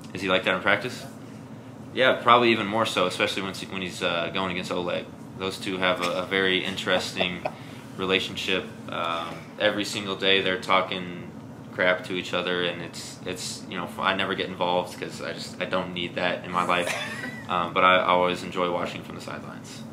Is he like that in practice? Yeah, probably even more so, especially when he's going against Oleg. Those two have a very interesting relationship. Every single day they're talking crap to each other, and it's I never get involved because I don't need that in my life. But I always enjoy watching from the sidelines.